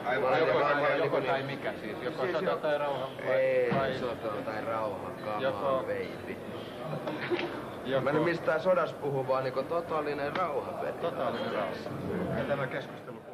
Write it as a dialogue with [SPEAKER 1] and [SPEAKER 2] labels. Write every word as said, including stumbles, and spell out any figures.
[SPEAKER 1] Aivan, joko,
[SPEAKER 2] varmaan
[SPEAKER 1] tai, joko
[SPEAKER 2] niin,
[SPEAKER 1] tai mikä siis? Joko
[SPEAKER 2] siis
[SPEAKER 1] sota
[SPEAKER 2] jo,
[SPEAKER 1] tai rauha? Vai,
[SPEAKER 2] ei,
[SPEAKER 1] vai,
[SPEAKER 2] sota tai rauha, come
[SPEAKER 1] joko,
[SPEAKER 2] on, baby.
[SPEAKER 1] Joko,
[SPEAKER 2] Mä en mistään sodassa puhu, vaan niinku totaalinen rauhapeli.
[SPEAKER 1] Totaalinen rauha. Ja tämä keskustelu